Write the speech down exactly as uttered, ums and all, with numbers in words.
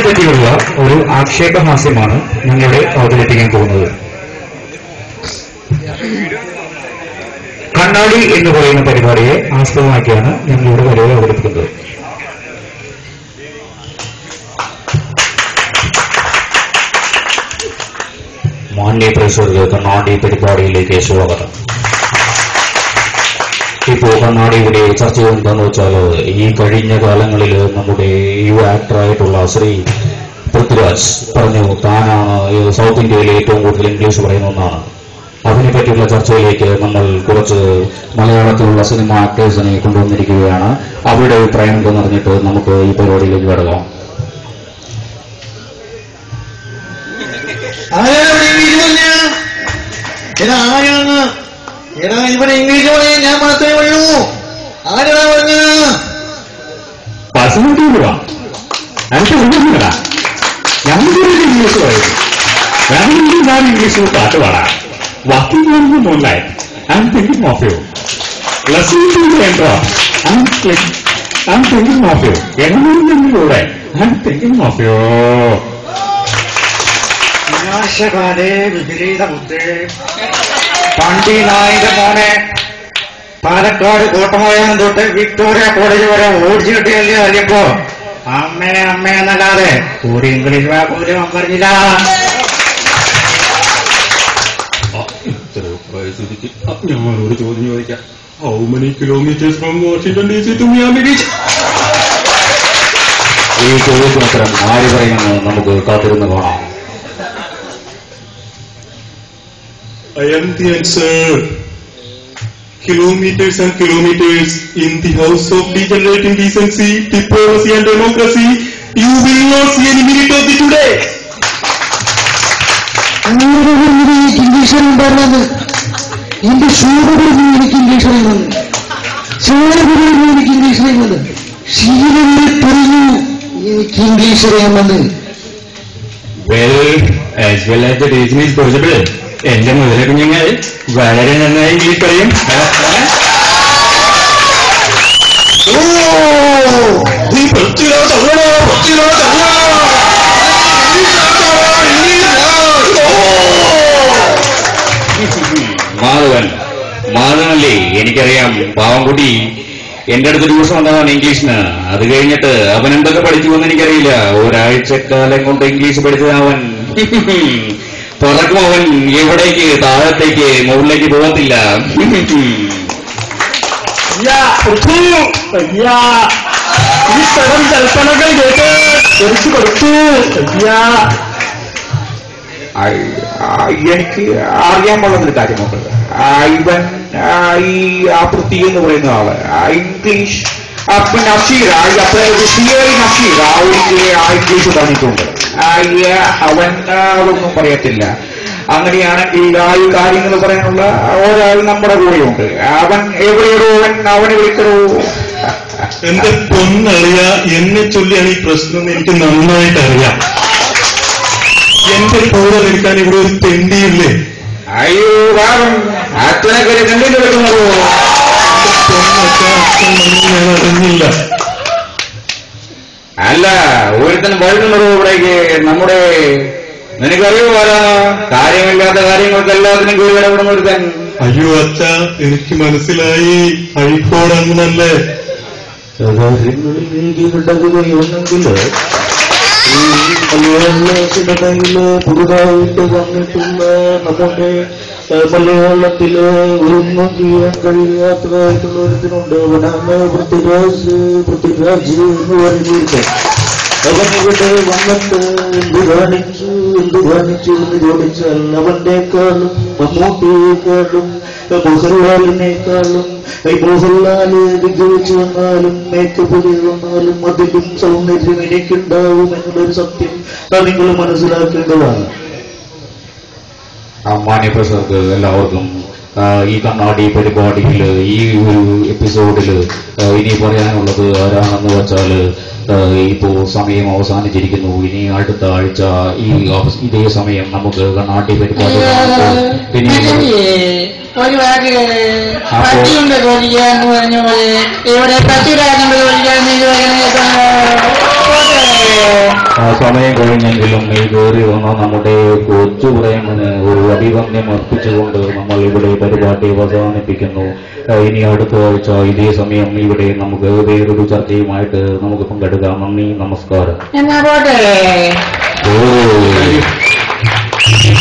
പറ്റിയുള്ള ഒരു ആക്ഷേപഹാസ്യമാണ് ഞങ്ങളിവിടെ അവതരിപ്പിക്കാൻ പോകുന്നത്. കണ്ണാടി എന്ന് പറയുന്ന പരിപാടിയെ ആസ്പദമാക്കിയാണ് ഞങ്ങളിവിടെ പരിപാടി അവതരിപ്പിക്കുന്നത്. മാന്യ പ്രേക്ഷകർക്ക് കണ്ണാടി പരിപാടിയിലേക്ക് സ്വാഗതം. ഇപ്പോൾ കണ്ണാടിയുടെ ചർച്ച എന്താണെന്ന് വെച്ചാൽ, ഈ കഴിഞ്ഞ കാലങ്ങളിൽ നമ്മുടെ യുവ ആക്ടറായിട്ടുള്ള ശ്രീ പൃഥ്വിരാജ് പറഞ്ഞു താനാണ് സൗത്ത് ഇന്ത്യയിലെ ഏറ്റവും കൂടുതൽ ഇംഗ്ലീഷ് പറയുന്ന ഒന്നാണ്. അതിനെ പറ്റിയുള്ള ചർച്ചയിലേക്ക് നമ്മൾ കുറച്ച് മലയാളത്തിലുള്ള സിനിമ ആക്ടേഴ്സിനെ കൊണ്ടുവന്നിരിക്കുകയാണ്. അവരുടെ അഭിപ്രായം എന്തെന്ന് അറിഞ്ഞിട്ട് നമുക്ക് ഈ പരിപാടിയിലേക്ക് കടക്കാം. ഇവിടെ ഇംഗ്ലീഷ് പറയാൻ ഞാൻ മാത്രമേ ഉള്ളൂ. ആരാ പറഞ്ഞ ഇംഗ്ലീഷ് പറയുന്നു. ഞാൻ ഇംഗ്ലീഷിൽ പാട്ട് പാടാം. വാക്കിംഗ് ചെയ്യുന്ന moonlight I'm thinking of you. Listening to the intro I'm I'm thinking of you. എങ്ങനെയുണ്ടെങ്കിലൂടെ I'm thinking of you. വിനാശകാലേ വിപരീത ബുദ്ധേ. പണ്ടി നായിന്റെ മോനെ പാലക്കാട് കോട്ടമോയം തൊട്ട് വിക്ടോറിയ കോളേജ് വരെ ഓടിച്ചു കിട്ടിയല്ലേ അറിയപ്പോ അമ്മേ അമ്മേ എന്നല്ലാതെ ഒരു ഇംഗ്ലീഷ് വാക്കുപോലും പറഞ്ഞില്ല. ഞാനൊരു ചോദ്യം ചോദിക്കാം. How many kilometres from Washington D C to Miami beach? ഈ ചോദ്യത്തിന് ഉത്തരം ആര് പറയുമെന്ന് നമുക്ക് കാത്തിരുന്ന് കാണാം. I am the answer. Kilometers and kilometers in the house of degenerating decency, diplomacy and democracy. You will not see any minute of the today. English പറഞ്ഞത് എന്റെ ഷൂറുകളിൽ എനിക്ക് ഇംഗ്ലീഷ് അറിയുന്നത്, ചോറുകളിൽ എനിക്ക് ഇംഗ്ലീഷ് അറിയുന്നത്, ശീലങ്ങളിൽ പറഞ്ഞു എനിക്ക് ഇംഗ്ലീഷ് അറിയാമെന്ന്. Well, as well as the reason is possible. എന്റെ മുതലെ കുഞ്ഞുങ്ങൾ വളരെ നന്നായി ഇംഗ്ലീഷ് പറയും. മാധവൻ മാധവനല്ലേ, എനിക്കറിയാം. പാവംകുട്ടി എന്റെ അടുത്ത് ട്യൂഷൻ വന്നതാണ് ഇംഗ്ലീഷിന്. അത് കഴിഞ്ഞിട്ട് അവൻ എന്തൊക്കെ പഠിച്ചു എന്ന് എനിക്കറിയില്ല. ഒരാഴ്ചക്കാലം കൊണ്ട് ഇംഗ്ലീഷ് പഠിച്ചത് അവൻ. പറക്കും അവൻ എവിടേക്ക്, താഴത്തേക്ക് മുകളിലേക്ക് പോകത്തില്ല. ഈ സ്ഥലം കൽപ്പനകൾ കേട്ട് എടുത്തു കൊടുത്തു. എനിക്ക് അറിയാൻ പാടുന്നൊരു കാര്യം നോക്കുന്നത്, ഇവൻ ഈ ആ പൃഥ്വി എന്ന് പറയുന്ന ആള് ഇംഗ്ലീഷ് നഷീർ തിയറി നഷീർ ആ ഒരു ഇംഗ്ലീഷ് പറഞ്ഞിട്ടുണ്ട്. അവൻ അതൊന്നും പറയത്തില്ല. അങ്ങനെയാണെങ്കിൽ ആ ഈ കാര്യങ്ങൾ പറയാനുള്ള ഒരാൾ നമ്മുടെ കൂടെയുണ്ട്. അവൻ എവിടെയോ അവൻ അവനെ വിളിക്കണോ. എന്റെ പൊന്നറിയ എന്നെ ചൊല്ലിയാണ് ഈ പ്രശ്നം എനിക്ക് നന്നായിട്ട് അറിയാം. എന്റെ കൂടെ നിൽക്കാൻ ഇവിടെ ഒരു തെണ്ടിയില്ലേ? അയ്യോ കാരണം അച്ഛനൊക്കെ തെണ്ടിയിൽ വെക്കുന്നതോ? ഞാൻ അറിഞ്ഞില്ല. അല്ല, ഒരുത്തൻ വരുന്നുള്ളൂ ഇവിടേക്ക്. നമ്മുടെ നിനക്കറിയോ ആരാ? കാര്യമില്ലാത്ത കാര്യങ്ങൾക്ക് എല്ലാത്തിനും കൂടി ഇടപെടുന്ന ഒരുത്തൻ. അയ്യോ അച്ഛ, എനിക്ക് മനസ്സിലായി. അഴിക്കോടങ്ങനല്ലേ? സിനിമയില് പുതുതായിട്ട് വന്നിട്ടുള്ള നമ്മുടെ മലയാളത്തില് ഒന്നും ചെയ്യാൻ കഴിയാത്തതായിട്ടുള്ള ഒരുത്തിനുണ്ട്. അവനാണ് പൃഥ്വിരാജ്. പൃഥ്വിരാജ് എന്ന് പറഞ്ഞിട്ട് അവനിവിടെ വന്നിട്ട് എന്ത് കാണിച്ചു എന്ത് കാണിച്ചു എന്ന് ചോദിച്ചാൽ അവന്റെക്കാളും മമ്മൂട്ടിയേക്കാളും മോഹൻലാലിനേക്കാളും മോഹൻലാല് വിജയിച്ചു വന്നാലും മേക്കപ്പ് ചെയ്ത് വന്നാലും അതിലും സൗന്ദര്യം എനിക്കുണ്ടാവും എന്നുള്ളൊരു സത്യം നിങ്ങൾ മനസ്സിലാക്കേണ്ടതാണ്. മാന്യപ്രസർക്ക് എല്ലാവർക്കും ഈ കണ്ണാടി പരിപാടിയിൽ ഈ ഒരു എപ്പിസോഡിൽ ഇനി പറയാനുള്ളത് ആരാണെന്ന് വെച്ചാൽ, ഇപ്പോൾ സമയം അവസാനിച്ചിരിക്കുന്നു. ഇനി അടുത്ത ആഴ്ച ഈ ഇതേ സമയം നമുക്ക് കണ്ണാടി പരിപാടി ഇനി ഒരു വാക്ക് പട്ടിയുണ്ട് കൊല്ലിക്കാന്ന് പറഞ്ഞ പോലെ ഇവിടെ പട്ടിരാജുണ്ട് കൊല്ലിക്കാന്ന് സമയം കഴിഞ്ഞെങ്കിലും ഈ കയറി വന്ന നമ്മുടെ കൊച്ചു പ്രേമന് ഒരു അഭിവന്യം അർപ്പിച്ചുകൊണ്ട് നമ്മൾ ഇവിടെ പരിപാടി അവസാനിപ്പിക്കുന്നു. ഇനി അടുത്ത ആഴ്ച ഇതേ സമയം ഇവിടെ നമുക്ക് വേറൊരു ചർച്ചയുമായിട്ട് നമുക്ക് പങ്കെടുക്കാം. നന്ദി, നമസ്കാരം. എന്നാ പോട്ടെ. ഓ